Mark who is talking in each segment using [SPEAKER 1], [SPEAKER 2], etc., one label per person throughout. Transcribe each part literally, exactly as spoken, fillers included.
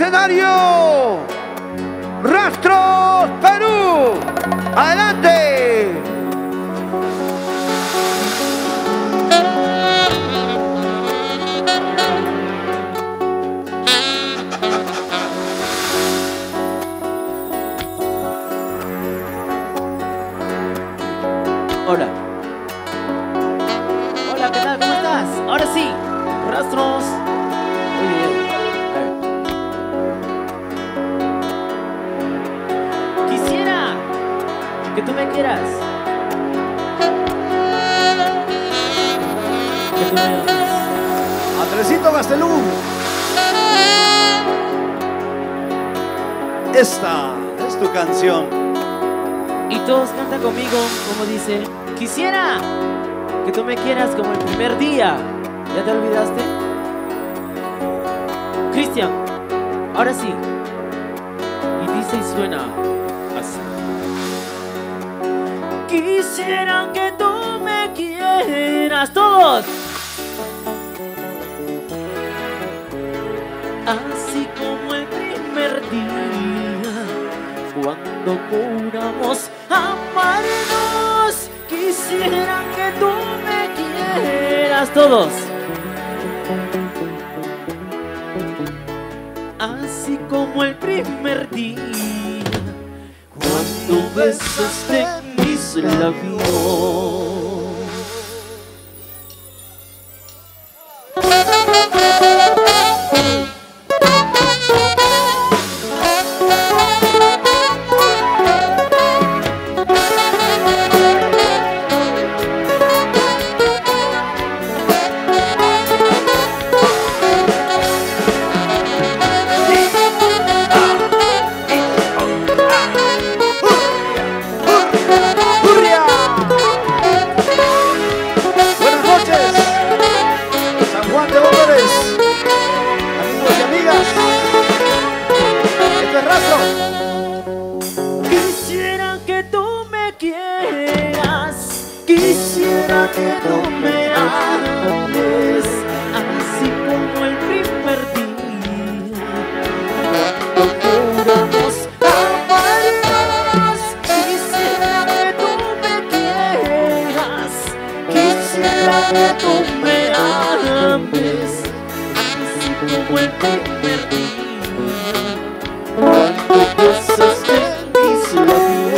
[SPEAKER 1] escenario, Rastros Perú. ¡Adelante!
[SPEAKER 2] Hola. Hola, ¿qué tal? ¿Cómo estás? Ahora sí, Rastros. Oye, a ver. Quisiera que tú me quieras. Que tú me ames.
[SPEAKER 1] Andresito Gastelú. Esta es tu canción.
[SPEAKER 2] Y todos cantan conmigo, como dice: quisiera que tú me quieras como el primer día. ¿Ya te olvidaste? Cristian, ahora sí. Y dice y suena así: quisiera que tú me quieras. Todos. Así como el primer día, cuando juramos amarnos. Quisiera que tú me quieras. Todos. Así como el primer día, cuando besaste mis labios. Quisiera que tú me ames, así como el primer día, cuando juramos amarnos. Quisiera que tú me quieras, quisiera que tú me ames, así como el primer día, cuando besaste mis labios.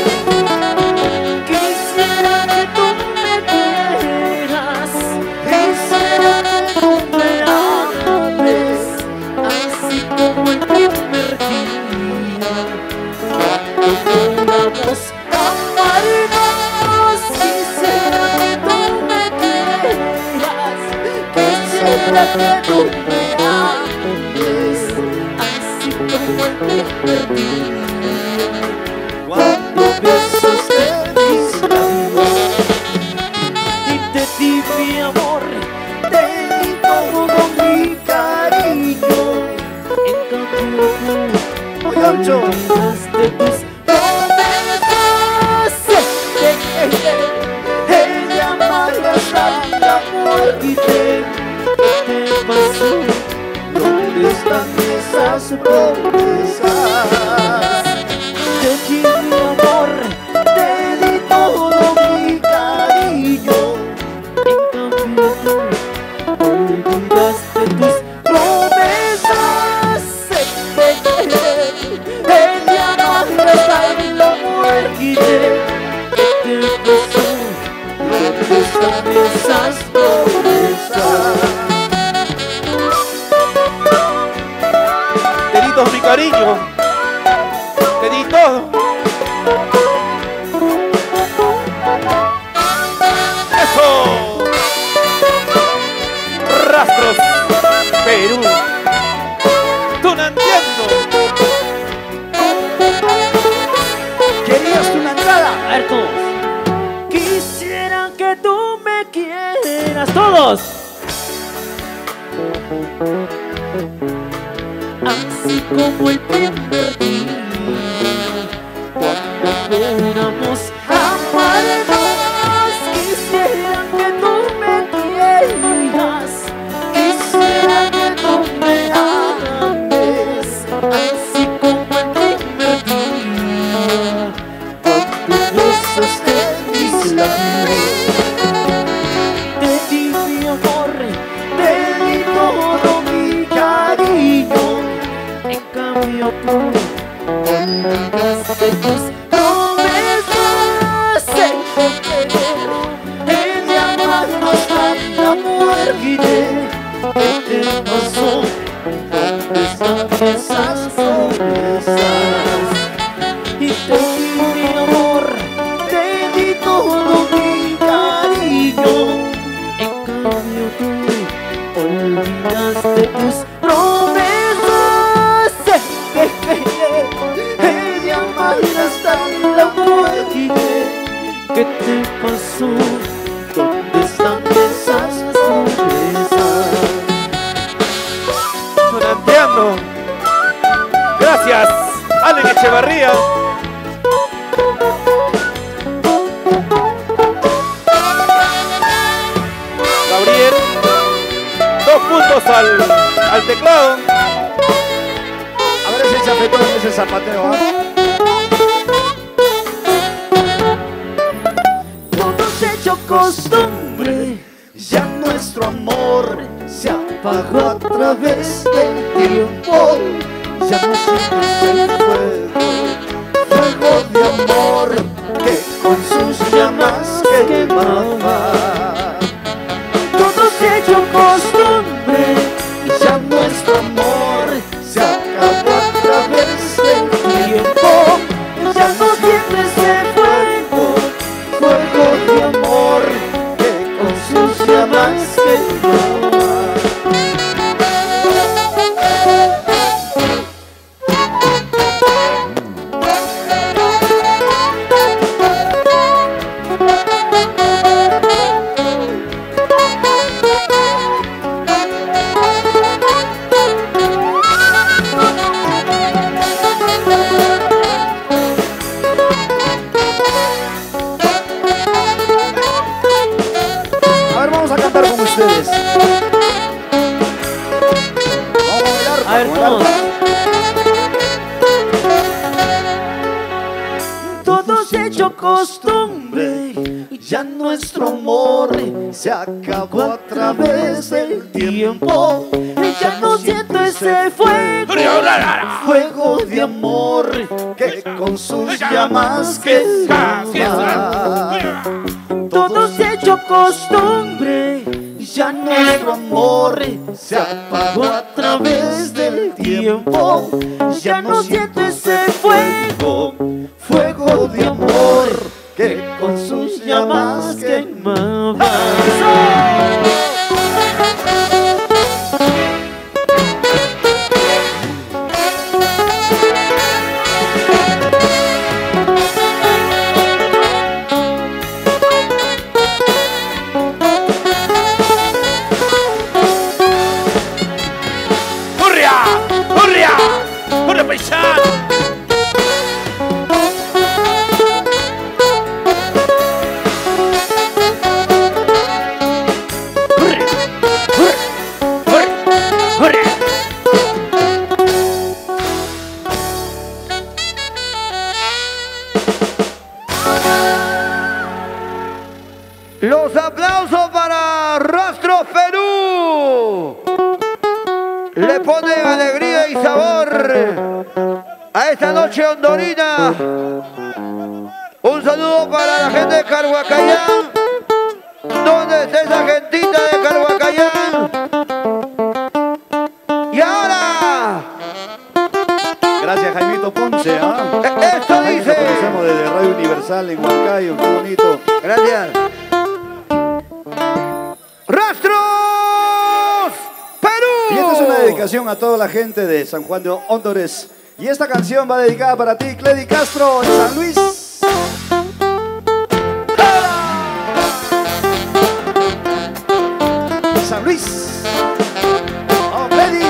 [SPEAKER 2] Quisiera que tú me ames, así como el primer día, cuando besaste mis labios. Y te di mi amor, te di todo mi cariño. En cambio tú me olvidaste tus promesas. Ella malgasta la muerte. ¿Qué pasó? ¿Dónde están esas promesas? Te di mi amor, te di todo mi cariño. En cambio tú olvidaste tus promesas. Ella no está en la muerte. ¿Qué pasó? ¿Dónde están esas promesas?
[SPEAKER 3] Todo mi cariño, te di todo. ¡Eso! Rastros Perú. Tú no entiendo.
[SPEAKER 1] ¿Querías tu entrada?
[SPEAKER 2] A ver todos. Quisiera que tú me quieras. Todos. Así como el primer día, cuando juramos amarnos. Quisiera que tú me quieras, quisiera que tú me ames, olvidaste tus promesas en tu querer, en llamarnos hasta la muerte. ¿Qué te pasó? ¿Dónde están esas promesas? Y te di mi amor, te di todo mi cariño. En cambio tú olvidaste tus promesas en querer, en llamarme hasta la muerte. ¿Qué te pasó? ¿Dónde están esas promesas?
[SPEAKER 3] Fernandeando. Gracias, Allen Echevarría. Gabriel, dos puntos al, al teclado.
[SPEAKER 1] A ver ese chafetón, ese zapateo, ¿ah?
[SPEAKER 2] Todo se hecho costumbre,
[SPEAKER 1] Ya nuestro amor se apagó a través del tiempo. Ya no sientes el fuego, fuego de amor que con sus llamas quemaba.
[SPEAKER 2] todo se hecho costumbre.
[SPEAKER 1] Ya nuestro amor se acabó a través del tiempo. Ya no siente ese fuego, fuego de amor que con sus llamas quemaba. A ver, vamos a cantar con ustedes. Vamos a bailar,
[SPEAKER 2] A ver,
[SPEAKER 1] vamos a
[SPEAKER 2] todos.
[SPEAKER 1] bailar.
[SPEAKER 2] Todo se hecho costumbre.
[SPEAKER 1] Ya nuestro amor se acabó a través del tiempo.
[SPEAKER 2] Ya no siento ese fuego,
[SPEAKER 1] Fuego de amor que con sus llamas quemaba.
[SPEAKER 2] todo se hecho costumbre.
[SPEAKER 1] Ya nuestro amor se apagó a través del tiempo. Ya no siento ese fuego, fuego de amor que con sus llamas quemaba.
[SPEAKER 3] ¡Hurria! ¡Hurria! ¡Hurria, paisano! ¡Hurria! ¡Hurria! ¡Hurria!
[SPEAKER 1] Los aplausos para Rastro Perú. Le ponen alegría y sabor a esta noche hondorina. Un saludo para la gente de Carhuacayán. ¿Dónde está esa gentita de Carhuacayán? Y ahora,
[SPEAKER 4] Gracias, Jaimito Ponce. ¿ah?
[SPEAKER 1] e- esto
[SPEAKER 4] Jaime,
[SPEAKER 1] dice.
[SPEAKER 4] lo conocemos desde Radio Universal en Huancayo. Qué bonito.
[SPEAKER 1] Gracias. Rastros Perú.
[SPEAKER 4] Y esta es una dedicación a toda la gente de San Juan de Hóndores. Y esta canción va dedicada para ti, Cledy Castro, en San Luis. San Luis. ¡Oh, Cledy!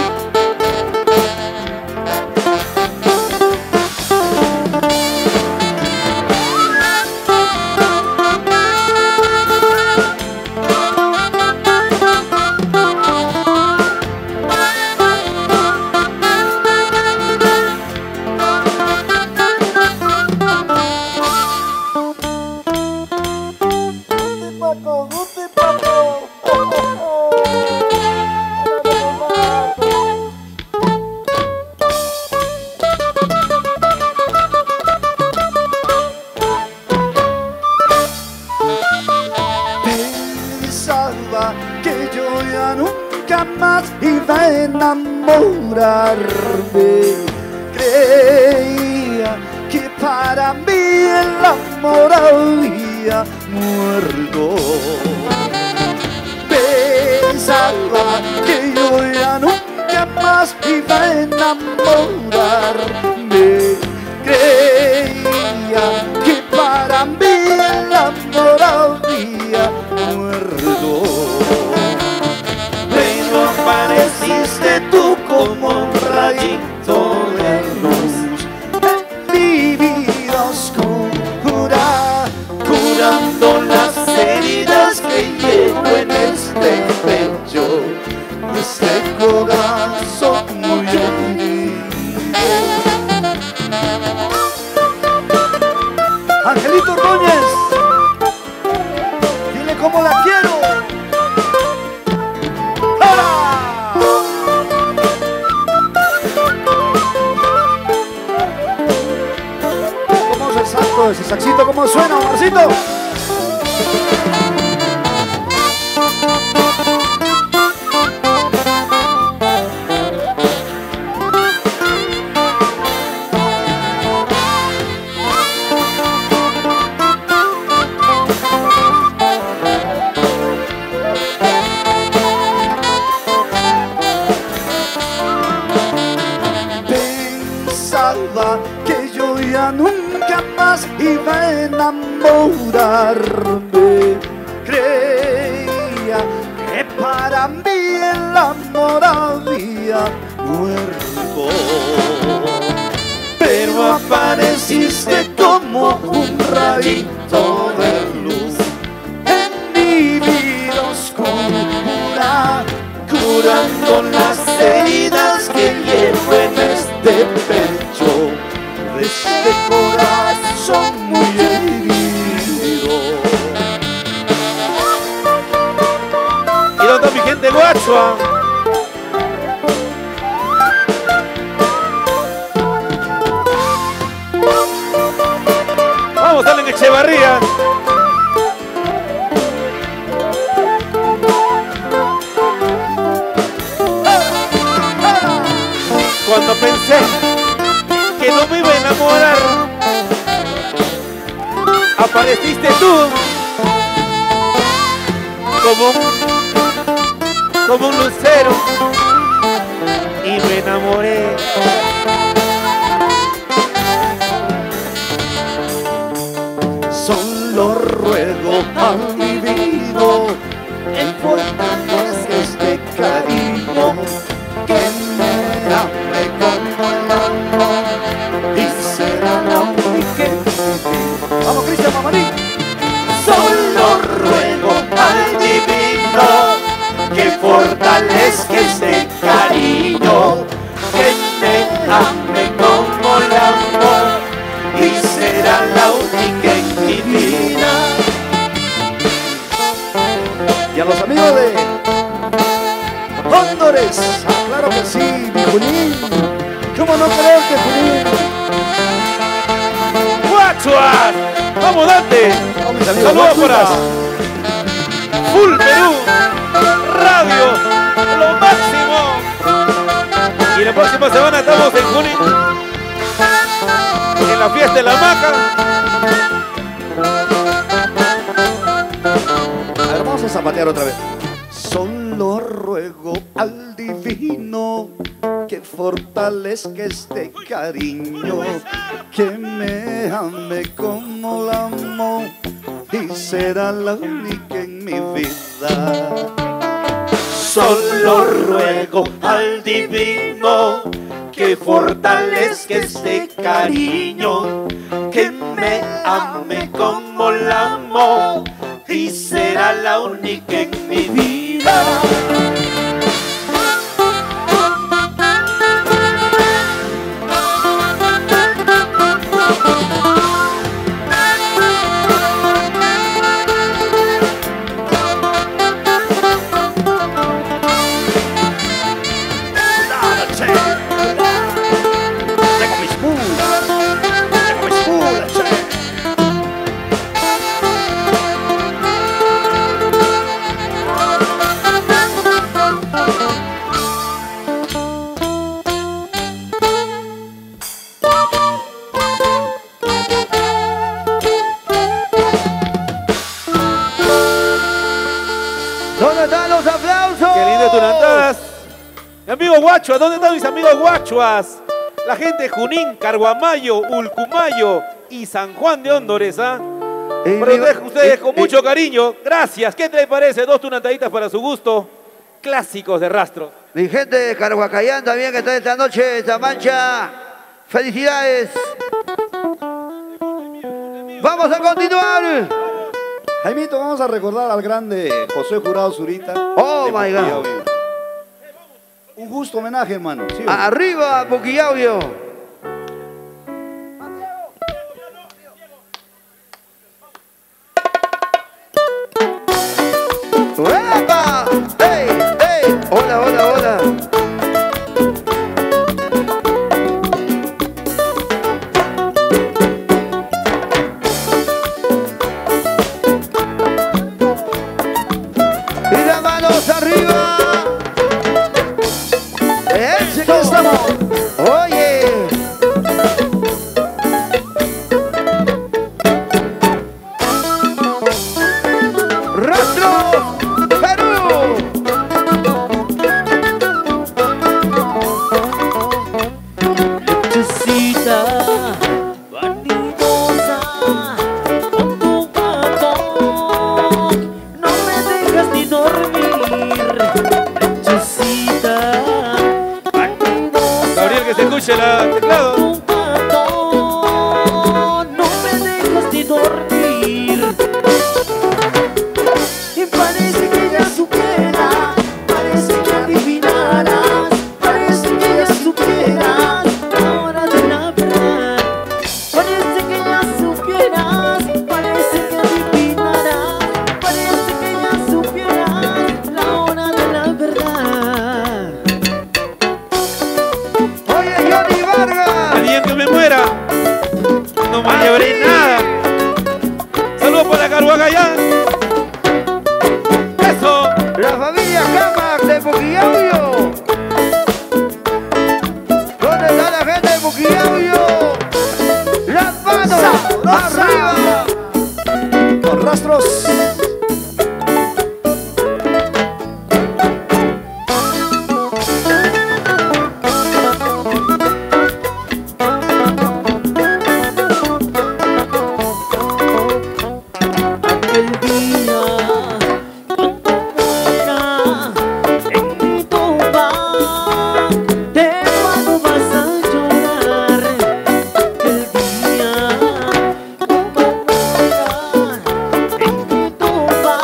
[SPEAKER 4] iba a enamorarme. Creía que para mí el amor había muerto. Pensaba que yo ya nunca más iba a enamorarme. Creía que para mí el amor había muerto.
[SPEAKER 3] Pero apareciste tú como un rayito de luz
[SPEAKER 4] En mi vida oscura,
[SPEAKER 3] curando las heridas que llevo en este pecho,
[SPEAKER 4] este corazón muy herido. Angelito Ordóñez, dile cómo la quiero. ¡Hola! ¿Cómo es el saxo? Ese saxito, ¿cómo suena, Omarcito? Que yo ya nunca más iba a enamorarme. Creía que para mí el amor había muerto.
[SPEAKER 3] pero apareciste como un rayito de luz
[SPEAKER 4] En mi vida oscura,
[SPEAKER 3] curando las heridas que llevo en este pecho,
[SPEAKER 4] de este corazón muy herido.
[SPEAKER 3] ¿Y dónde está mi gente guachua? Vamos, dale en Echevarría. Cuando pensé que no me iba a enamorar, apareciste tú como un, como un lucero y me enamoré.
[SPEAKER 4] Solo ruego al divino en fortaleza este cariño, que me ame como el amor y será la única en mi vida. Vamos, Cristian Mamarín.
[SPEAKER 3] Solo ruego al divino que fortalezca este cariño, que me ame como el amor y será la única en mi vida.
[SPEAKER 4] Y a los amigos de Hóndores, ah, claro que sí, mi Junín. ¿Cómo no creer que Junín?
[SPEAKER 3] ¡Guachuas! ¡Vamos, Dante!
[SPEAKER 4] Vamos, mis amigos,
[SPEAKER 3] ¡Saludos para
[SPEAKER 4] guachuas.
[SPEAKER 3] Full Perú Radio, lo máximo! Y la próxima semana estamos en Junín, en la fiesta de la Maca.
[SPEAKER 4] A ver, vamos a zapatear otra vez. Solo ruego al divino que fortalezca este cariño, que me ame como el amor y será la única en mi vida.
[SPEAKER 3] Solo ruego al divino que fortalezca este cariño, que me ame como el amor y será la única en mi vida. amigos guachuas, ¿dónde están mis amigos guachuas? La gente de Junín, Carguamayo, Ulcumayo y San Juan de Hóndores, ¿ah?
[SPEAKER 1] Y
[SPEAKER 3] Protejo
[SPEAKER 1] mi-
[SPEAKER 3] ustedes
[SPEAKER 1] y-
[SPEAKER 3] con
[SPEAKER 1] y-
[SPEAKER 3] mucho cariño. Gracias. ¿Qué te parece? Dos tunantaditas para su gusto. Clásicos de rastro.
[SPEAKER 1] Mi gente de Carhuacayán también que está esta noche, esta mancha. Felicidades. Vamos a continuar.
[SPEAKER 4] Jaimito, vamos a recordar al grande José Jurado Zurita.
[SPEAKER 1] Oh,
[SPEAKER 4] de
[SPEAKER 1] my God.
[SPEAKER 4] Puquillauyo. Un justo homenaje, hermano. ¿sí o no?
[SPEAKER 1] Arriba, Puquillauyo. ¡Epa! ¡Ey! ¡Ey! Hola, hola, hola. Y las manos arriba. ¡Eso!
[SPEAKER 4] ¿Cómo estamos?
[SPEAKER 1] Oye. Rastro Perú.
[SPEAKER 2] Lechecita vanidosa, con tu patón no me dejas ni dormir. Lechecita vanidosa,
[SPEAKER 3] Gabriel, que se escuche la teclado.
[SPEAKER 2] tu patón no me dejas ni dormir. Y parece que ya supiera, parece que adivinaras, parece que ya supieras la hora de la verdad. Parece que ya supieras, parece que adivinaras, parece que ya supieras la hora de la verdad.
[SPEAKER 1] Oye, Johnny Vargas.
[SPEAKER 3] El día que me muera, no me llevaré nada. Saludos para Carhuacayán. Eso.
[SPEAKER 1] La familia Camac de Puquillauyo. ¿Dónde está la gente de Puquillauyo? Las manos arriba.
[SPEAKER 4] Con rastros.
[SPEAKER 2] Aquel día, cuando muera en mi tumba, de cuando vas a llorar. Aquel día, cuando muera en mi tumba,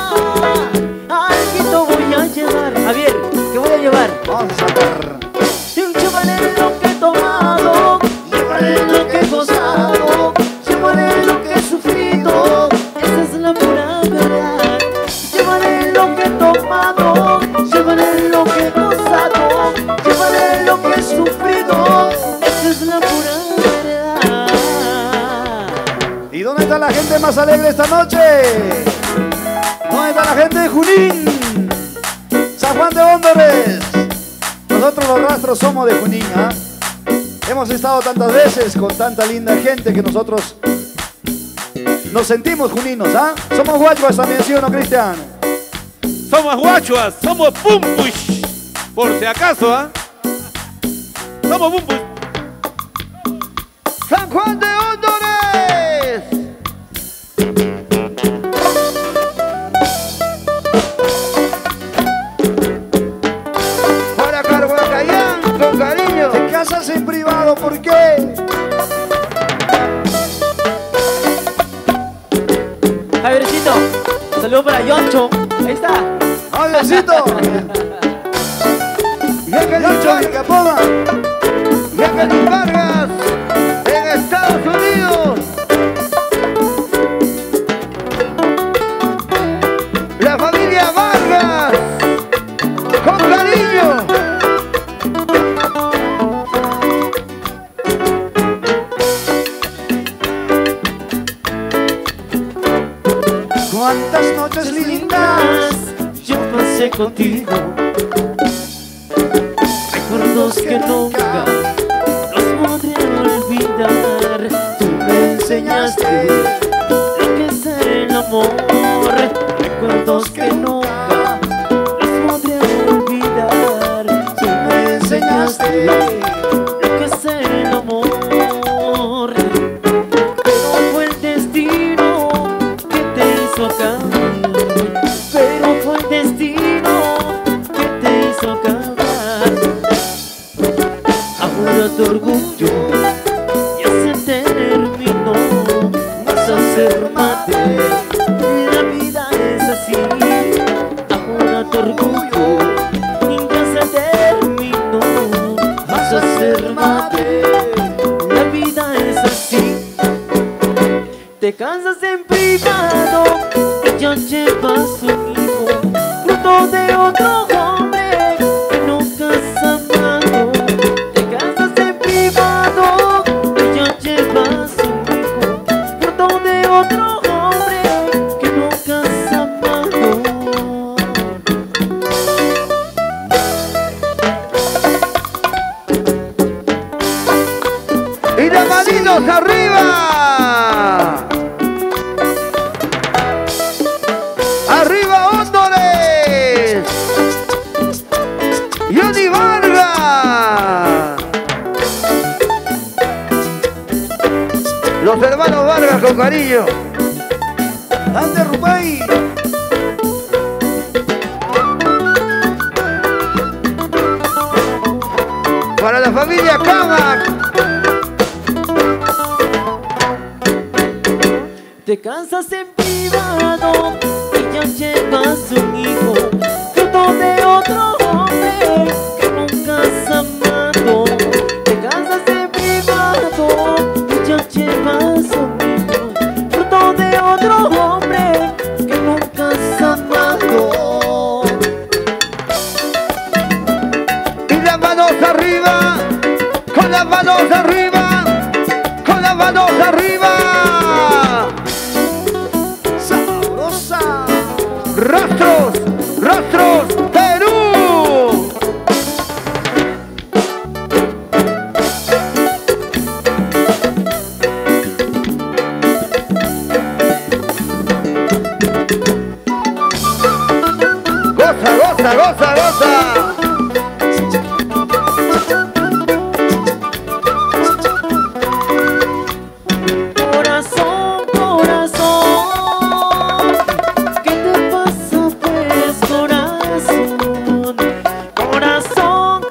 [SPEAKER 2] algo voy a llevar. Javier, ¿qué voy a llevar?
[SPEAKER 4] Vamos a sacar.
[SPEAKER 2] Llevaré lo que he tomado, llevaré lo que he gozado, llevaré lo que he sufrido, esa es la pura verdad. Llevaré lo que he tomado, llevaré lo que he gozado, llevaré lo que he sufrido, esa es la pura verdad.
[SPEAKER 4] ¿Y dónde está la gente más alegre esta noche? ¿Dónde está la gente de Junín? San Juan de Hóndores. Nosotros los rastros somos de Junín, ¿ah? Hemos estado tantas veces con tanta linda gente que nosotros nos sentimos juninos, ¿ah? Somos guachuas también, ¿sí o no, Cristian?
[SPEAKER 3] Somos guachuas, somos pumpush. Por si acaso, ¿ah? Somos pumpush.
[SPEAKER 1] San Juan de Hóndores. Para Carhuacayán, con cariño.
[SPEAKER 4] Te casas en privado, ¿por qué?
[SPEAKER 2] Javiercito, saludo para Yoncho, ahí está.
[SPEAKER 4] ¡Adiósito!
[SPEAKER 1] Jacqueline
[SPEAKER 4] ¡Yoncho,
[SPEAKER 1] Vargas.
[SPEAKER 4] Nicapoma!
[SPEAKER 1] Jacqueline Vargas en Estados Unidos. La familia Vargas con cariño.
[SPEAKER 4] ¿Cuántas noches lindas?
[SPEAKER 2] Yo pasé contigo, recuerdos que nunca los podré olvidar. Tú me enseñaste lo que es el amor, recuerdos que nunca los podré olvidar. Tú me a ser mate. La vida es así, ahora tu orgullo nunca se terminó. Vas a ser mate, la vida es así. Te cansas en privado y ya llevas un hijo, fruto de otro hombre que nunca has amado. Te cansas en privado y ya llevas un hijo, fruto de otro hombre que nunca has amado.
[SPEAKER 1] Y las manitos arriba. ¡Arriba, Hóndores! ¡Johnny Vargas! Los hermanos Vargas con cariño.
[SPEAKER 4] ¡Ande, Rubén!
[SPEAKER 1] Para la familia Camac.
[SPEAKER 2] Te cansas en privado y ya llevas un hijo, fruto de otro hombre que nunca has amado. Te cansas en privado y ya llevas un hijo, fruto de otro hombre que nunca has amado.
[SPEAKER 1] Y las manos arriba. Con las manos arriba. Con las manos arriba. Rostros, Rostros, Perú. Goza, goza, goza, goza.
[SPEAKER 2] Corazón, corazón, ¿qué te pasa pues, corazón? Corazón,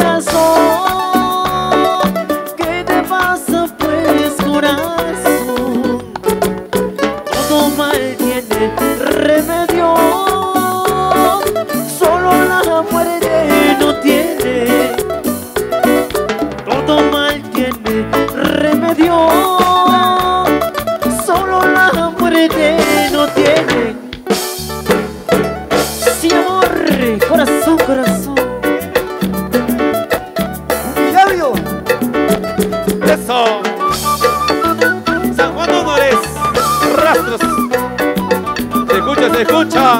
[SPEAKER 2] corazón, ¿qué te pasa pues, corazón? Todo mal tiene remedio, solo la muerte no tiene. Todo mal tiene remedio, solo la muerte no tiene. Sí, amor, corazón, corazón.
[SPEAKER 4] ¡Diablo!
[SPEAKER 3] Eso. San Juan Hóndores, Rastros. Se escucha, se escucha.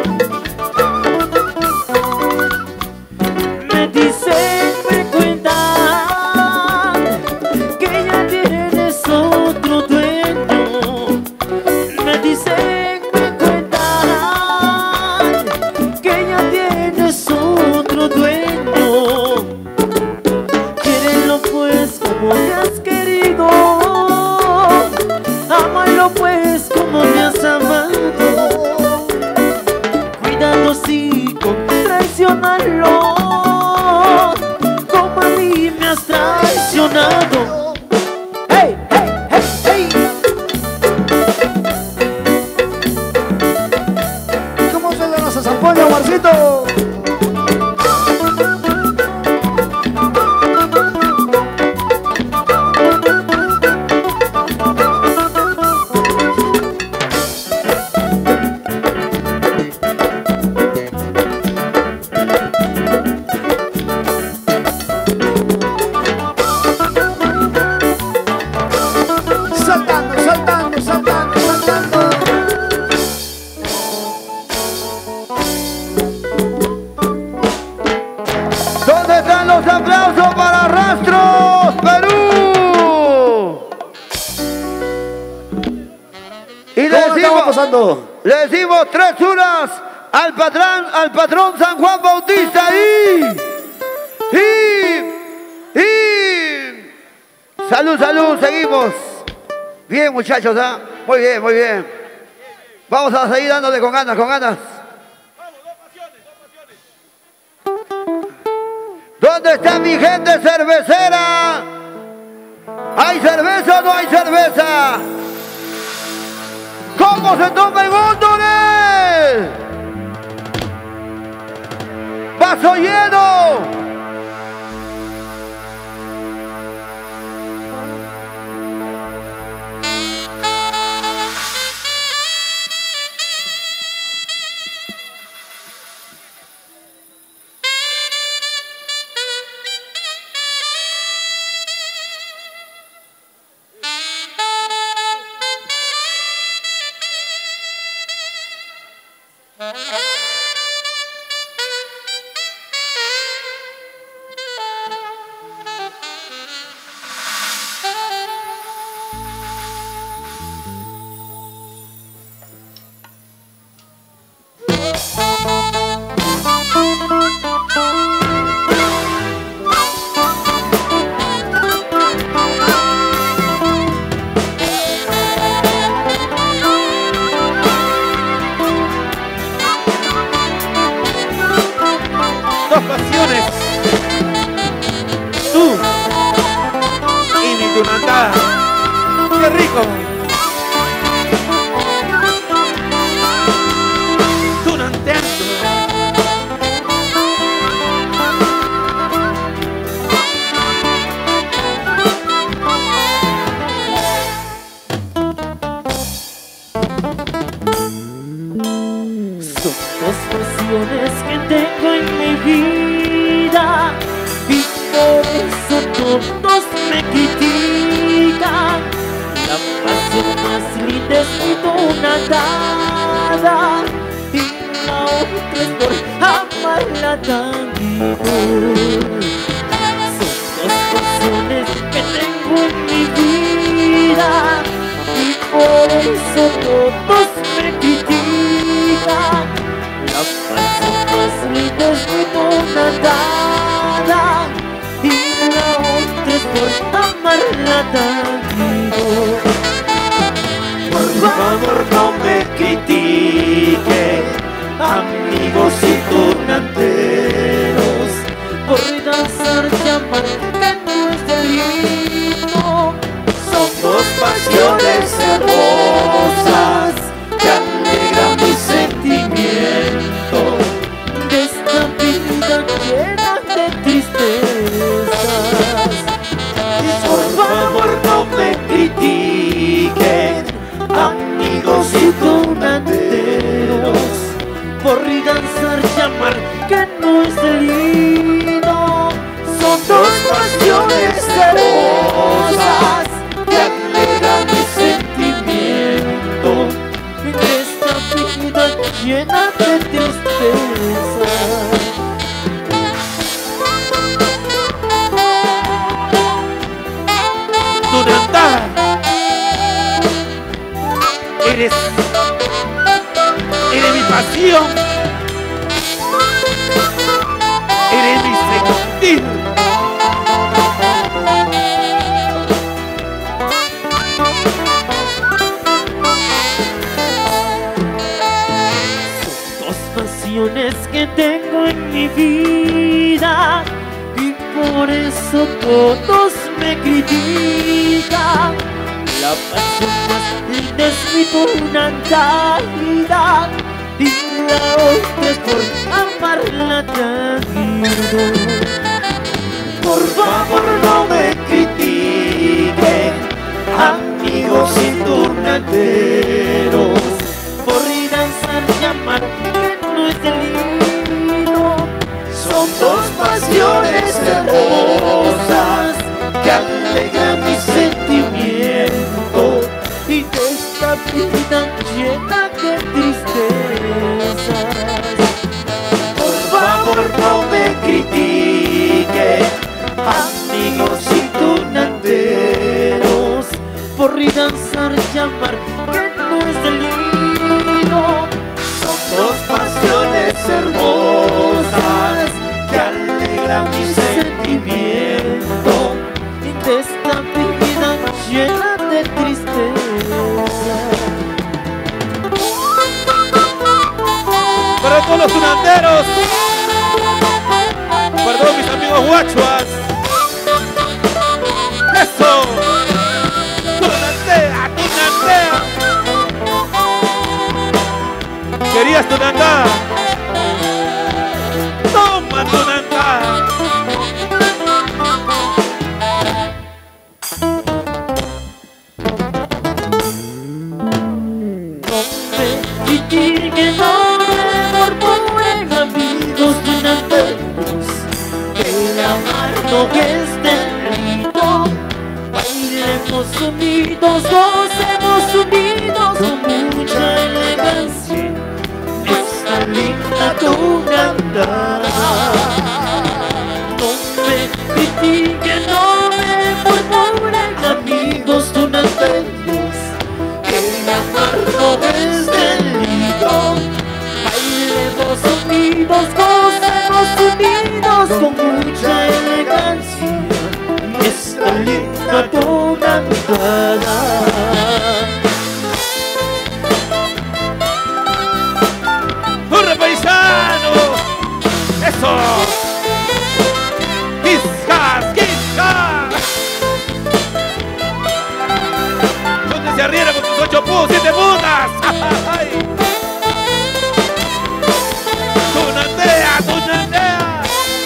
[SPEAKER 2] Me dicen, me cuentan que ya tienes otro dueño. Me dicen, me cuentan que ya tienes otro dueño. Quiérelo pues como te has querido, ámalo pues como me has amado. Cuidado si con traicionarlo, como a mí me has traicionado. ¡Hey, hey, hey, hey!
[SPEAKER 4] ¿Cómo se le das a Zampoña, Marcito? Saltando, saltando, saltando, saltando.
[SPEAKER 1] ¿Dónde están los aplausos para Rastros, Perú? Y le
[SPEAKER 4] ¿Cómo estamos
[SPEAKER 1] decimos,
[SPEAKER 4] pasando?
[SPEAKER 1] le decimos tres horas al patrón, al patrón San Juan Bautista y, y, y, salud, salud, seguimos. Bien, muchachos, ¿ah? Muy bien, muy bien. Vamos a seguir dándole con ganas, con ganas. ¿Dónde está mi gente cervecera? ¿Hay cerveza o no hay cerveza? ¿Cómo se toma el góndole? ¡Vaso lleno!
[SPEAKER 3] Dos pasiones, tú y mi tunantada. ¡Qué rico! Tunanteando.
[SPEAKER 2] Son dos pasiones que tengo en mi vida y por eso todos me critican. La pasión más linda es mi tunantada y la otra es por amarla tanto. Son dos pasiones que tengo en mi vida y por eso todos me critican. La pasión más linda es mi tunantada y la otra es por amarla tanto.
[SPEAKER 3] Por favor no me critiquen, amigos y tunanteros,
[SPEAKER 2] Por danzar llamar que no es delito.
[SPEAKER 3] son dos pasiones hermosas que alegran mi sentimiento.
[SPEAKER 2] De esta vida llena de tristezas.
[SPEAKER 3] Por favor no me critiquen, amigos y tunanteros,
[SPEAKER 2] Por danzar llamar que no es delito.
[SPEAKER 3] son dos pasiones hermosas que alegran mi sentimiento.
[SPEAKER 2] De esta vida llena de tristezas.
[SPEAKER 3] Tunantada, eres, eres mi pasión, eres mi sentir.
[SPEAKER 2] Dos pasiones que tengo en mi vida y por eso todos me critican. La pasión más linda es mi tunantada y la otra es por amarla tanto.
[SPEAKER 3] Por favor no me critiquen, amigos y tunanteros,
[SPEAKER 2] Por danzar llamar que no es delito.
[SPEAKER 3] son dos pasiones hermosas que alegran mi sentimiento.
[SPEAKER 2] Y de esta vida llena de tristezas.
[SPEAKER 3] Por favor no me critiquen, amigos y tunanteros,
[SPEAKER 2] Por danzar llamar que no es delito.
[SPEAKER 3] son dos pasiones hermosas que alegran mi sentimiento.
[SPEAKER 2] Y de esta vida llena de tristeza.
[SPEAKER 3] Para todos los tunanteros, para todos mis amigos guachuas, eso, tunantea, tunantea. ¿Querías tu nanga? Toma tu nanga.
[SPEAKER 2] Permitir que no me murmuren amigos tunanteros, que el amar no es delito. Bailemos unidos, gocemos unidos con mucha elegancia esta linda tunandada. No me critiquen, no me murmuren amigos tunanteros, que el amar no es delito. Bailemos unidos, gocemos unidos con mucha elegancia esta linda tunandada.
[SPEAKER 3] ¡Hurra, paisano! ¡Eso! ¡Quiscas, quiscas! ¿Dónde se arriera con tus ocho pus, siete putas? ¡Ay! ¡Tunandea, tunandea!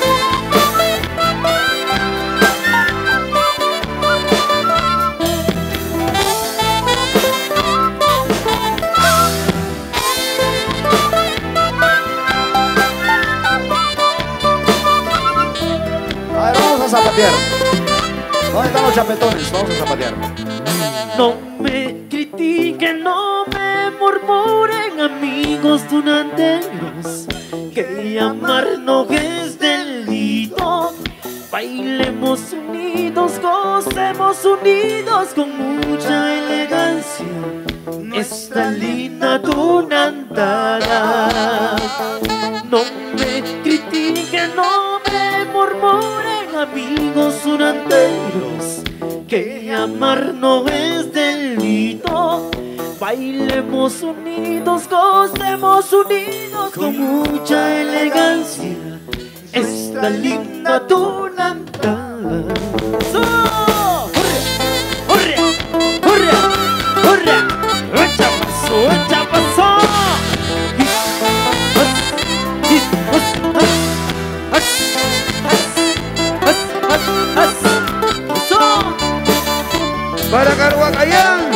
[SPEAKER 4] A ver, vamos a zapatear. ¿Dónde están los chapetones? Vamos a zapatear.
[SPEAKER 2] No me critiquen, no me murmuren amigos tunanteros, que amar no es delito. Bailemos unidos, gocemos unidos con mucha elegancia esta linda tunandada. No me critiquen, no me murmuren amigos tunanteros, que amar no es delito. Bailemos unidos, gocemos unidos con mucha elegancia esta linda tunandada. ¡So! ¡Hurra! ¡Hurra! ¡Hurra! ¡Echa paso! ¡Echa paso!
[SPEAKER 1] Para Carhuacayán.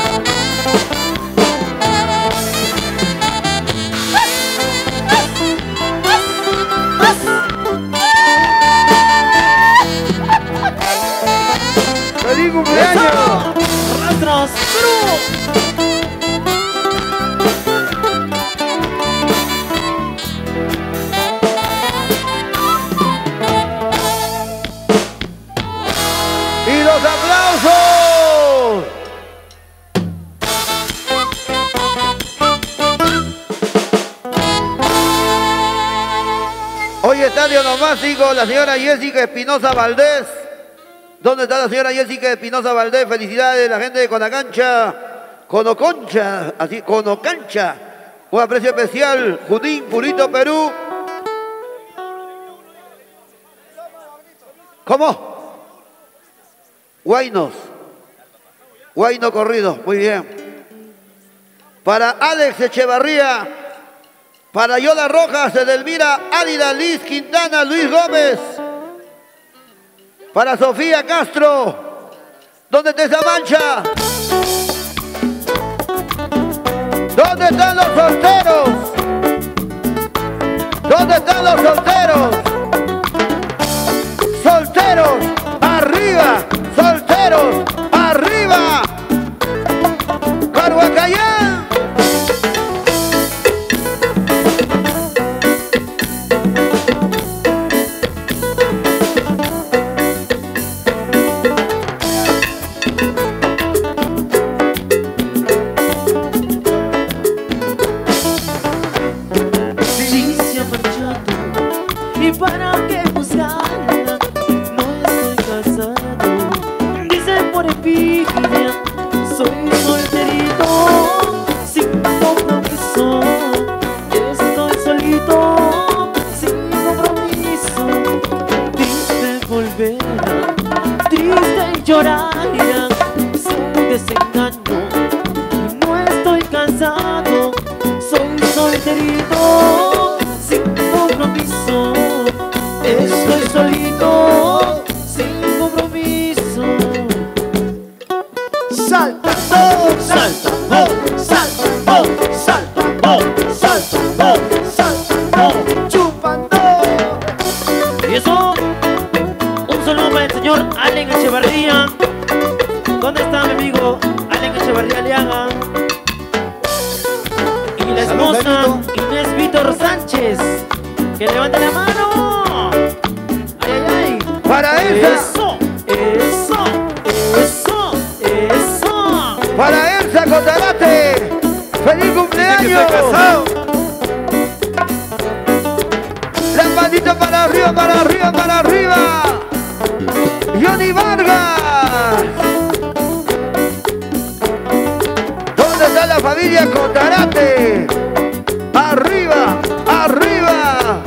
[SPEAKER 1] ¡Feliz cumpleaños!
[SPEAKER 2] ¡Arrastras!
[SPEAKER 1] ¡Y los aplausos! Hoy estadio nomástico la señora Jessica Espinosa Valdés. ¿Dónde está la señora Jessica Espinosa Valdés? Felicidades, la gente de Conacancha, Conoconcha, así, Conocancha. Un aprecio especial, Junín, Purito, Perú. ¿Cómo? Guaynos. Guayno corrido, muy bien. Para Alex Echevarría, para Yola Rojas, Edelmira, Álida, Liz Quintana, Luis Gómez. Para Sofía Castro, ¿dónde está esa mancha? ¿Dónde están los solteros? ¿Dónde están los solteros? Solteros, arriba, solteros, arriba. Carhuacayán.
[SPEAKER 2] ¿Para qué buscarla? No estoy casado, dicen por envidia. Y la
[SPEAKER 4] Salud,
[SPEAKER 2] esposa
[SPEAKER 4] Jaimito.
[SPEAKER 2] Inés Víctor Sánchez, que levante la mano. Ay, ay, ay.
[SPEAKER 1] Para Elsa.
[SPEAKER 2] Eso, eso, eso, eso.
[SPEAKER 1] Para Elsa Cotarate. ¡Feliz
[SPEAKER 3] Dice que
[SPEAKER 1] cumpleaños!
[SPEAKER 3] estoy casado.
[SPEAKER 1] Las manitos para arriba, para arriba, para arriba. Johnny Vargas. ¿Dónde está la familia Cotarate? Arriba, arriba.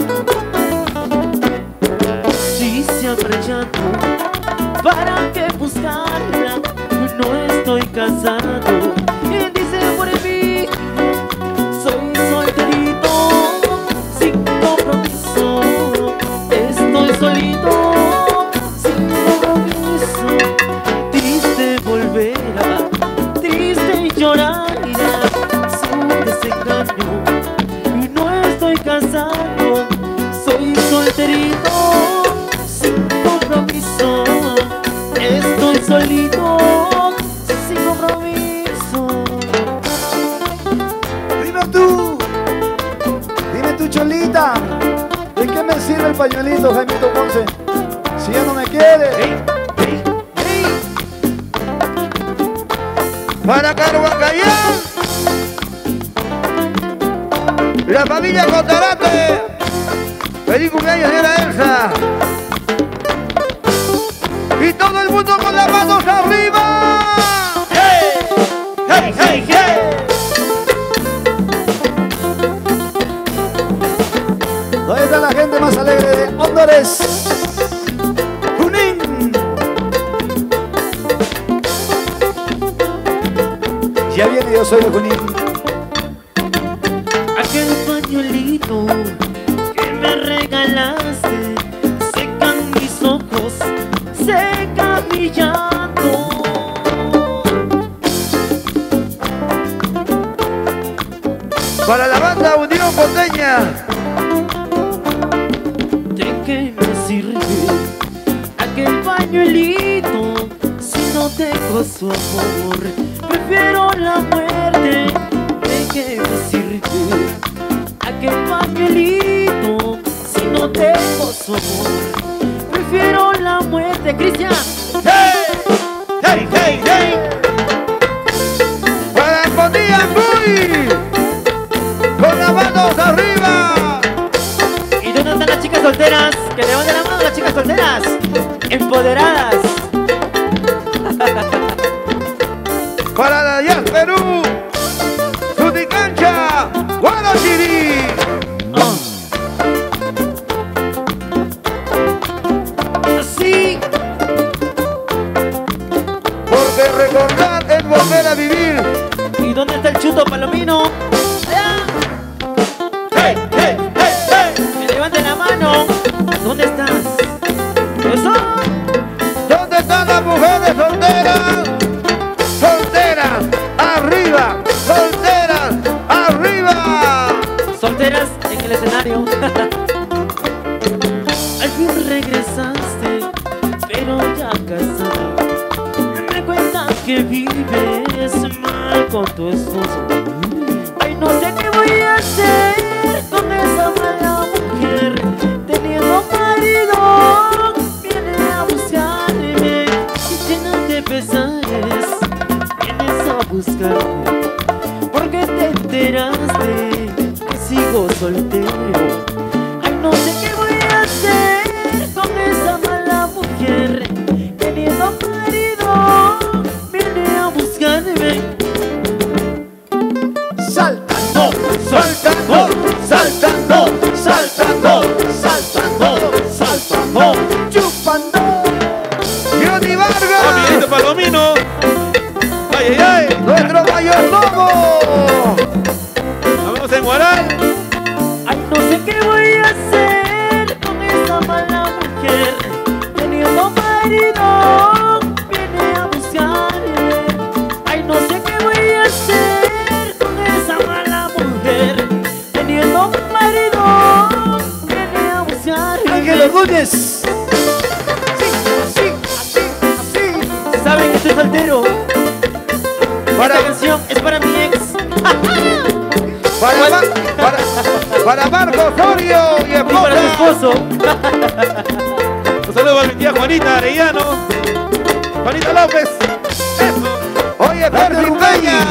[SPEAKER 2] Si se ha marchado, ¿para qué buscarla? No estoy casado. Y dice por mí, soy solterito, sin compromiso. Estoy solito, sin compromiso. Triste volverá, triste llorará su desengaño. Y no estoy casado, soy solterito, sin compromiso. Estoy solito, sin compromiso.
[SPEAKER 4] Dime tú, dime tú, Cholita, ¿de qué me sirve el pañuelito, Jaimito Ponce? Si ya no me quiere.
[SPEAKER 1] Para Carhuacayán. La familia Cotarate. ¡Feliz cumpleaños, señora Elsa! Y todo el mundo con las manos arriba.
[SPEAKER 3] ¡Hey! ¡Hey, hey, hey!
[SPEAKER 4] ¿Dónde está la gente más alegre de Honduras? Junín. Ya viene, yo soy de Junín.
[SPEAKER 2] Aquel pañuelito que me regalaste secan mis ojos, seca mi llanto.
[SPEAKER 1] Para la banda Unión Porteña.
[SPEAKER 2] ¿De qué me sirve aquel pañuelito si no tengo su amor? Prefiero la muerte. ¿De qué me sirve aquel pañuelito si no tengo su amor? Prefiero la muerte. Cristian,
[SPEAKER 3] ¡Hey! ¡Hey, hey, hey!
[SPEAKER 1] Para Bonilla Muy. Con las manos arriba.
[SPEAKER 2] ¿y dónde están las chicas solteras? Que levanten la mano las chicas solteras, empoderadas.
[SPEAKER 1] Para la Jazz Perú. Suticancha. Guarachirí.
[SPEAKER 2] Ah. Así.
[SPEAKER 1] Porque recordar es volver a vivir.
[SPEAKER 2] ¿Y dónde está el Chuto Palomino? Allá.
[SPEAKER 3] ¡Hey, hey, hey, hey!
[SPEAKER 2] Que levanten la mano. ¿Dónde estás? Eso.
[SPEAKER 1] ¿Dónde están las mujeres solteras? Solteras, arriba. Solteras, arriba.
[SPEAKER 2] Solteras en el escenario. Al fin regresaste, pero ya casada. Me cuentan que vives mal con tu esposo. Ay, no sé qué voy a hacer con esa mala mujer. Teniendo marido, viene a buscarme. Y llena de pesares, vienes a buscarme. Porque te enteraste que sigo soltero. Ay, no sé qué voy a hacer con esa mala mujer. Teniendo marido, viene a buscarme.
[SPEAKER 4] Saltando,
[SPEAKER 1] Saltando,
[SPEAKER 4] saltando, saltando, saltando, saltando, chupando.
[SPEAKER 1] Johnny
[SPEAKER 3] ¡Ah, Miguelito
[SPEAKER 1] Vargas.
[SPEAKER 3] Palomino! ¡Ay, ay, ay!
[SPEAKER 1] Nuestro mayordomo.
[SPEAKER 3] ¡Vamos a enguarar!
[SPEAKER 2] Ay, no sé qué voy a hacer con esa mala mujer. Teniendo marido, viene a buscarme. Ay, no sé qué voy a hacer con esa mala mujer. Teniendo marido, viene a buscarme.
[SPEAKER 4] Ángel Núñez. Sí, así, así, así.
[SPEAKER 2] ¿Saben que estoy soltero?
[SPEAKER 1] Para-
[SPEAKER 2] Esta canción es para Y para su esposo.
[SPEAKER 3] Un saludo a mi tía Juanita Arellano. Juanita López. Eso.
[SPEAKER 1] Oye, Percy Peña.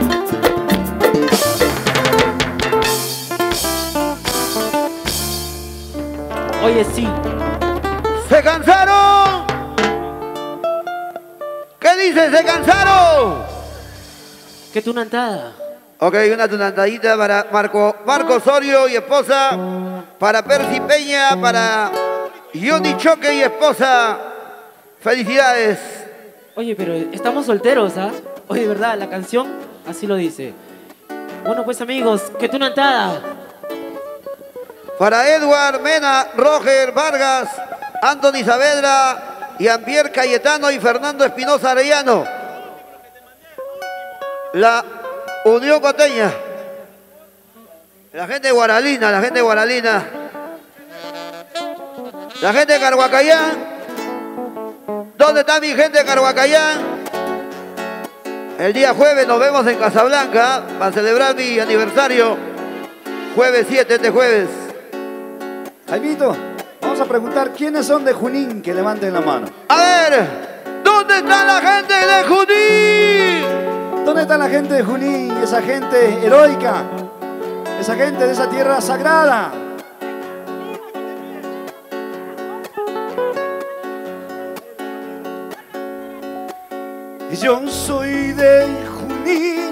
[SPEAKER 2] Oye, sí.
[SPEAKER 1] ¿Se cansaron? ¿Qué dicen? ¿Se cansaron?
[SPEAKER 2] Que tu nantada.
[SPEAKER 1] Ok, una tunantadita para Marco, Marco Osorio y esposa, para Percy Peña, para Johnny Choque y esposa. Felicidades.
[SPEAKER 2] Oye, pero estamos solteros, ¿ah? Oye, ¿verdad? La canción así lo dice. Bueno, pues amigos, que tu nantada.
[SPEAKER 1] Para Edward Mena, Roger Vargas, Anthony Saavedra, Jean-Pierre Cayetano y Fernando Espinosa Arellano. La Unión Costeña. La gente de Guaralina, la gente de Guaralina. La gente de Carhuacayán. ¿Dónde está mi gente de Carhuacayán? El día jueves nos vemos en Casablanca para celebrar mi aniversario. Jueves siete, este jueves.
[SPEAKER 4] Jaimito, vamos a preguntar quiénes son de Junín, que levanten la mano.
[SPEAKER 1] A ver, ¿dónde está la gente de Junín?
[SPEAKER 4] ¿Dónde está la gente de Junín? Esa gente heroica, esa gente de esa tierra sagrada. Yo soy de Junín,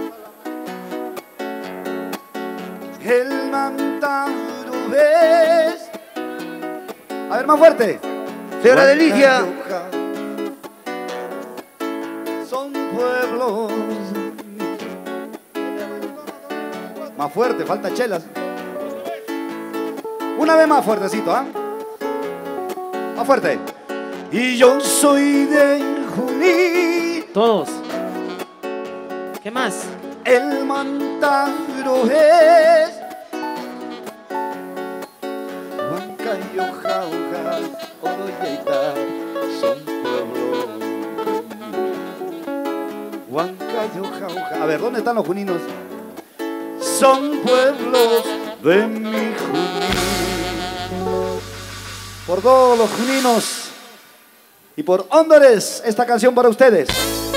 [SPEAKER 4] el Mantaro es. A ver, más fuerte.
[SPEAKER 1] Señora Delicia.
[SPEAKER 4] Son pueblos. Más fuerte, falta chelas. Una vez más fuertecito, ¿ah? ¿eh? Más fuerte. Y yo soy de Junín.
[SPEAKER 2] Todos. ¿Qué más?
[SPEAKER 4] El Mantaro es. Huancayo, Jauja, Oroyaita, son pueblos. Huancayo, Jauja. A ver, ¿dónde están los juninos? Son pueblos de mi Junín. Por todos los juninos y por Hóndores, esta canción para ustedes.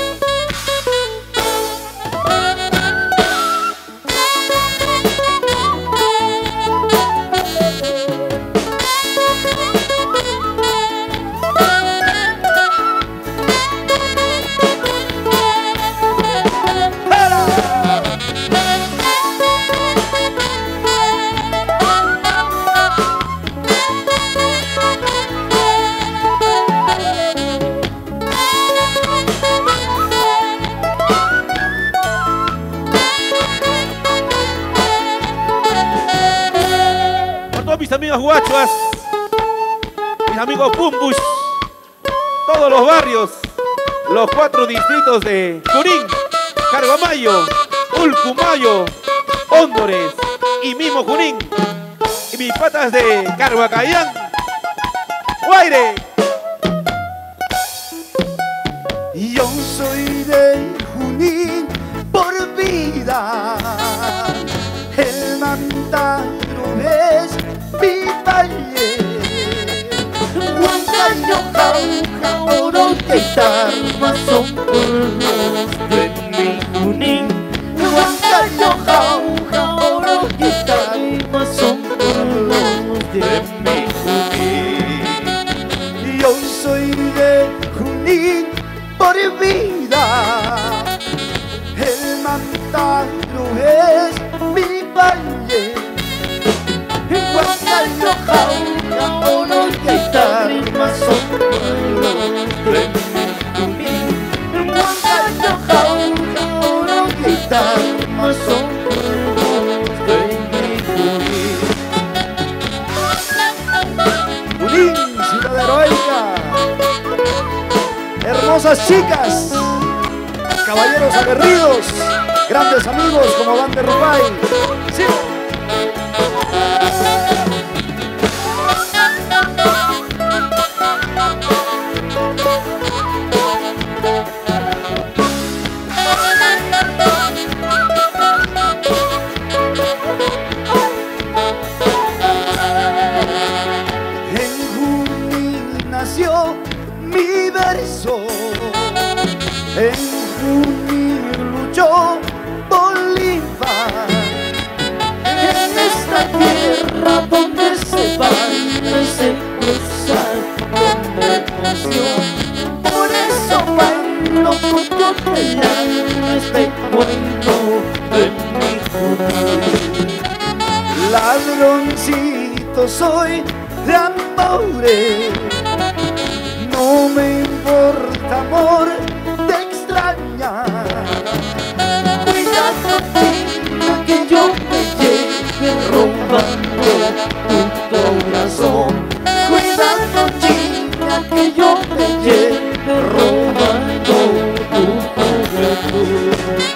[SPEAKER 3] Mis amigos guachuas, mis amigos pumbus, todos los barrios, los cuatro distritos de Junín, Carguamayo, Ulcumayo, Hóndores y mismo Junín, y mis patas de Carhuacayán, Guaire.
[SPEAKER 4] Yo soy de Junín por vida, el Mantaro es mi valle. Huancayo, Jauja, Oroyaita, son pueblos de mi Junín. Huancayo, Jauja, Oroyaita, son pueblos de mi Junín. Yo soy de Junín por vida, el Mantaro es mi valle. Huancayo, Jauja, Oroyaita, son pueblos de mi Junín. Huancayo, Jauja, Oroyaita, son pueblos de mi Junín. Junín, ciudad heroica, hermosas chicas, caballeros aguerridos, grandes amigos como Van de Rupay. Sí. muerto soy de amores. No me importa, amor, te extraña.
[SPEAKER 2] Cuidado, niña, que yo me lleve robando tu corazón. Cuidado, niña, que yo me lleve robando tu juventud.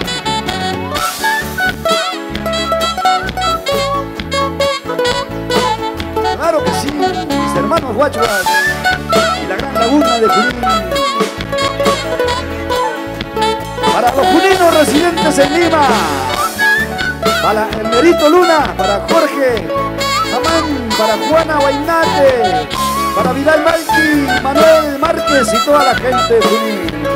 [SPEAKER 4] Claro que sí, mis hermanos Guachuas y la Gran Laguna de Junín. Para los juninos residentes en Lima, para el Merito Luna, para Jorge Amán, para Juana Guainate, para Vidal Malqui, Manuel Márquez y toda la gente de Junín.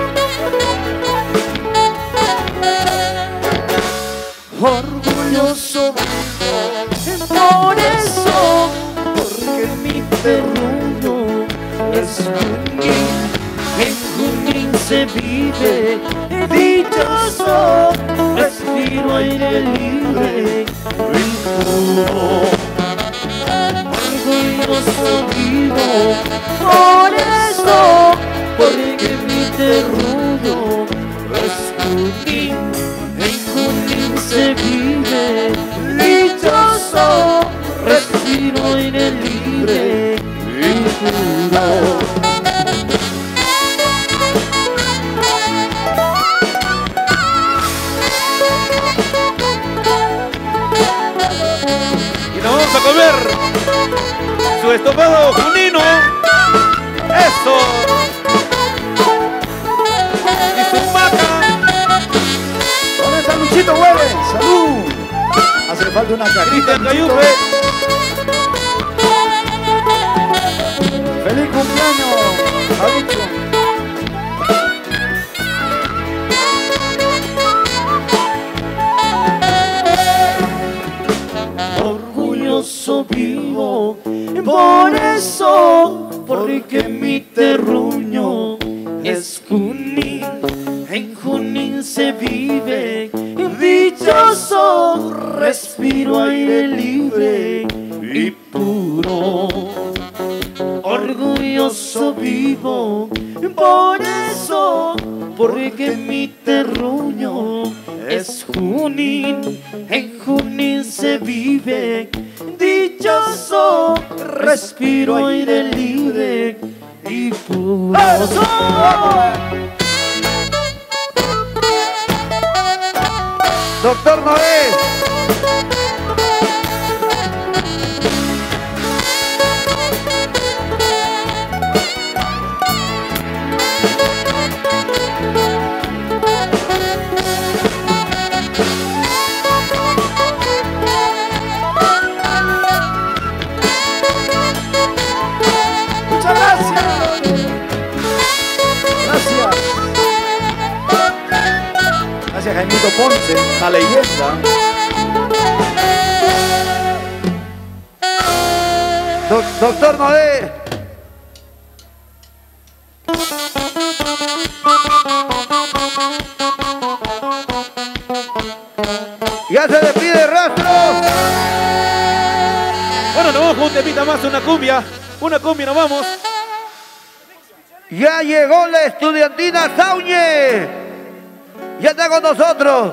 [SPEAKER 2] Orgulloso por eso, porque mi terruño es Junín. En Junín se vive dichoso, respiro aire libre y puro. Orgulloso vivo por eso, porque mi terruño es Junín. En Junín se vive dichoso, respiro aire libre y puro.
[SPEAKER 3] Y nos vamos a comer su estofado junino. Eso. Y su maca.
[SPEAKER 4] ¿Dónde está Luchito Hueves? ¡Salud! Hace falta una carita.
[SPEAKER 3] Cristian Cayupe.
[SPEAKER 4] ¡Feliz cumpleaños, Javicho!
[SPEAKER 2] Orgulloso vivo por eso, porque mi terruño es Junín. En Junín se vive dichoso, respiro aire libre y puro. Orgulloso vivo por eso, porque mi terruño es Junín. En Junín se vive dichoso, respiro aire libre y puro.
[SPEAKER 1] Doctor Noé.
[SPEAKER 4] Muchas gracias. Gracias. Gracias, Jaimito Ponce, la leyenda.
[SPEAKER 1] Doc- Doctor Noé. Ya se despide Rastro.
[SPEAKER 3] Bueno, nos vamos con un temita más, una cumbia. Una cumbia, nos vamos.
[SPEAKER 1] Ya llegó la estudiantina Sauñe. Ya está con nosotros.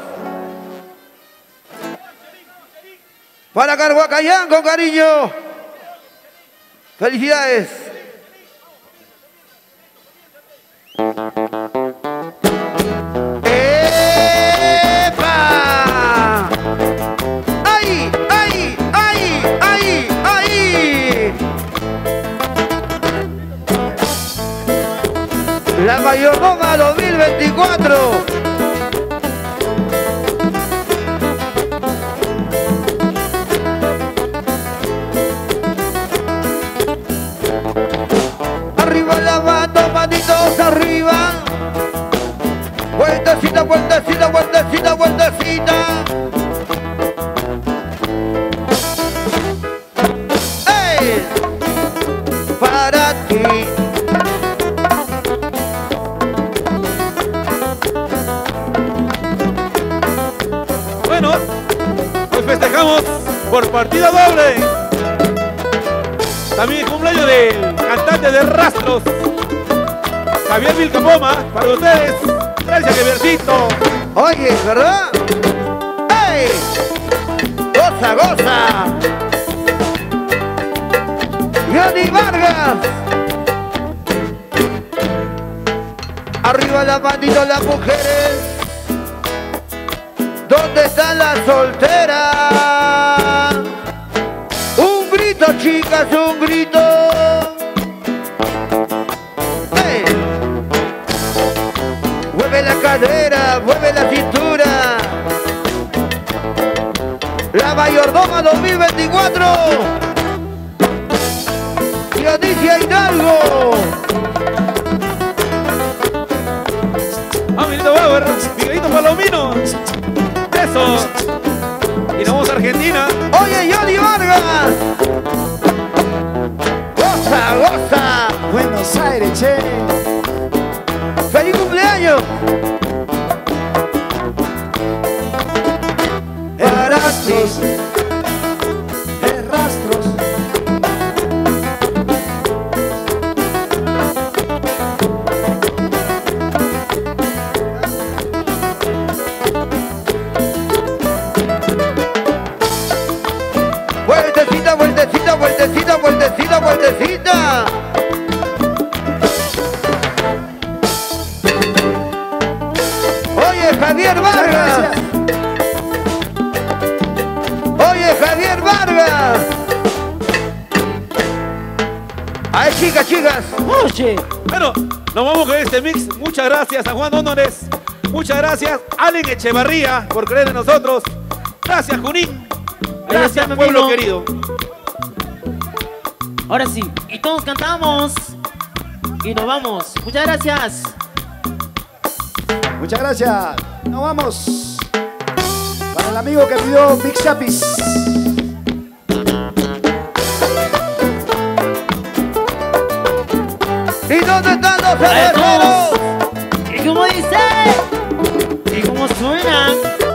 [SPEAKER 1] Para Carhuacayán, con cariño. Felicidades. ¡Epa! ¡Ay, ay, ay, ay, ay! La Mayordoma dos mil veinticuatro. Arriba la mano, manitos arriba. Vueltecita, vueltecita, vueltecita, vueltecita. ¡Ey! Para ti.
[SPEAKER 3] Bueno, pues festejamos por partida doble. También el cumpleaños del cantante de Rastros, Javier Vilcapoma, para ustedes. Gracias, Javiercito.
[SPEAKER 1] Oye, ¿verdad? ¡Ey! ¡Goza, goza! Johnny Vargas. Arriba la manito las mujeres. ¿Dónde están las solteras? Un grito, chicas, un grito. ¡Hey! Mueve la cadera, mueve la cintura. La Mayordoma dos mil veinticuatro. Dionisio Hidalgo.
[SPEAKER 3] Ah, Miguelito Bauer, Miguelito Palomino. Eso. Y nos vamos a Argentina.
[SPEAKER 1] Oye, Johnny Vargas. Goza, goza.
[SPEAKER 4] Buenos Aires, che.
[SPEAKER 1] ¡Feliz cumpleaños!
[SPEAKER 4] Rastros, rastros.
[SPEAKER 1] Vueltecita, vueltecita, vueltecita, vueltecita, vueltecita. Oye, Javier Vargas. Oye, Javier Vargas. Ay, chicas, chicas.
[SPEAKER 2] Oye,
[SPEAKER 3] Bueno, nos vamos con este mix. Muchas gracias a Juan Honores. Muchas gracias a Allen Echevarría por creer en nosotros. Gracias, Junín. Gracias,
[SPEAKER 2] está, mi
[SPEAKER 3] pueblo
[SPEAKER 2] amigo.
[SPEAKER 3] querido.
[SPEAKER 2] ahora sí, y todos cantamos. Y nos vamos. Muchas gracias.
[SPEAKER 4] Muchas gracias. Nos vamos. Para el amigo que pidió Big Chapis.
[SPEAKER 1] ¿Y dónde están los
[SPEAKER 2] Para
[SPEAKER 1] cerveceros?
[SPEAKER 2] todos. ¿Y cómo dice? ¿Y cómo suena?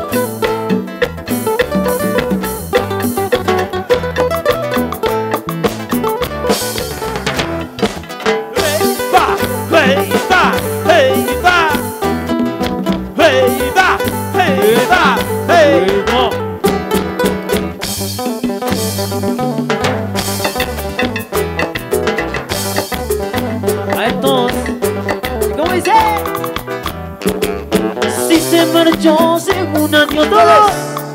[SPEAKER 3] Hey, va, hey, va, hey, va. Hey, va, hey, va, hey.
[SPEAKER 2] No. A ver todos. ¿Y cómo dice? Si se marchó según adiós todos.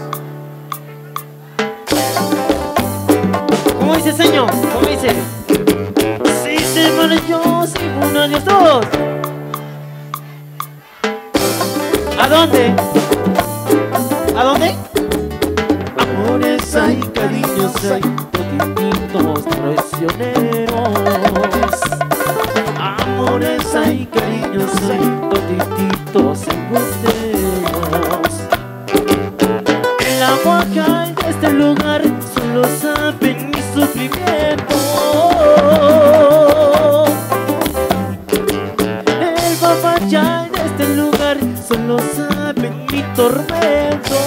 [SPEAKER 2] ¿Cómo dice, señor? ¿Cómo dice? Si se marchó según adiós todos. ¿A dónde? ¿A dónde? Amores hay, cariños hay, todititos traicioneros. Amores hay, cariños hay, todititos embusteros. El agua que hay de este lugar solo saben mi sufrimiento. El papayay de este lugar solo saben mi tormento.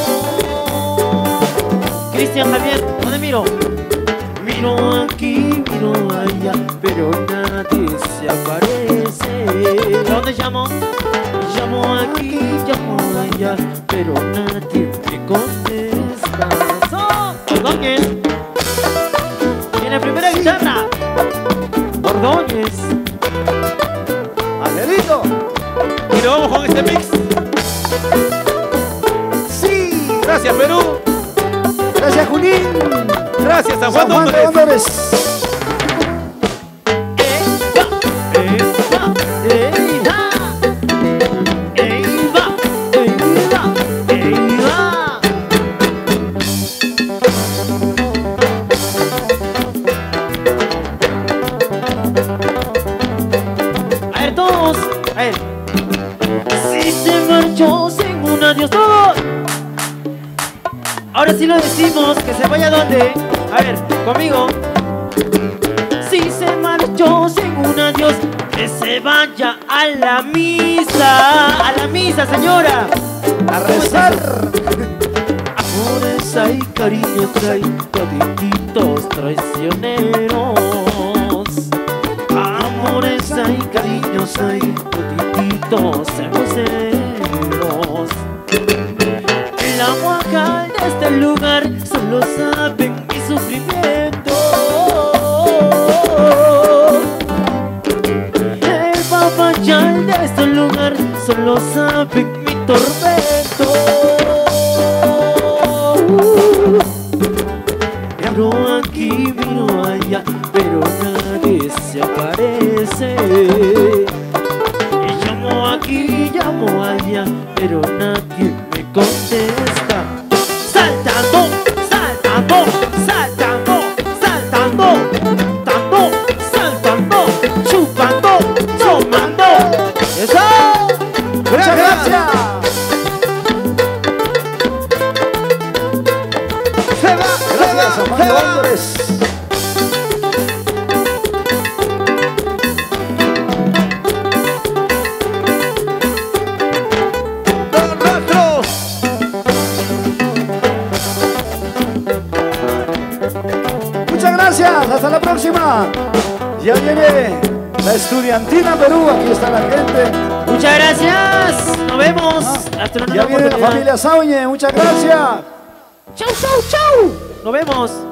[SPEAKER 2] Cristian Javier, ¿dónde miro? Miro aquí, miro allá, pero nadie se aparece. ¿Dónde llamo? Llamo aquí, llamo allá, pero nadie me contesta. ¡Oh! Ordóñez. En la primera guitarra. Ordóñez.
[SPEAKER 4] Angelito.
[SPEAKER 3] Y nos vamos con este mix.
[SPEAKER 4] Sí.
[SPEAKER 3] Gracias, Perú.
[SPEAKER 4] Gracias, Junín.
[SPEAKER 3] Gracias a
[SPEAKER 4] San
[SPEAKER 3] Juan
[SPEAKER 4] Juan de
[SPEAKER 3] Honores.
[SPEAKER 4] Honores.
[SPEAKER 2] A ver todos, a ver. Si se marchó sin un adiós todos. Ahora sí lo decimos, que se vaya donde. A ver, conmigo. Si se marchó sin un adiós, que se vaya a la misa. A la misa, señora.
[SPEAKER 4] A rezar.
[SPEAKER 2] Amores hay, cariños hay, todititos traicioneros. Ay, cariños, ay, todititos celos. El agua cal de este lugar solo saben mi sufrimiento. El papayal de este lugar solo saben mi tormento. Miro aquí, miro allá, pero nadie se aparece. Y llamo aquí, llamo allá, pero nadie me contesta. Saltando, saltando, saltando, saltando, saltando, saltando, chupando, tomando. ¡Eso!
[SPEAKER 4] Muchas gracias.
[SPEAKER 1] Se va,
[SPEAKER 4] Gracias,
[SPEAKER 1] se va,
[SPEAKER 4] Armando
[SPEAKER 1] se va.
[SPEAKER 4] Álvarez.
[SPEAKER 1] Don Rostro.
[SPEAKER 4] Muchas gracias, hasta la próxima. Ya viene la Estudiantina Perú, aquí está la gente.
[SPEAKER 2] Muchas gracias. Nos vemos. Hasta una
[SPEAKER 4] Ya
[SPEAKER 2] nueva
[SPEAKER 4] viene la
[SPEAKER 2] oportunidad.
[SPEAKER 4] familia Sauñe, muchas gracias.
[SPEAKER 2] Chau, chau, chau. Nos vemos.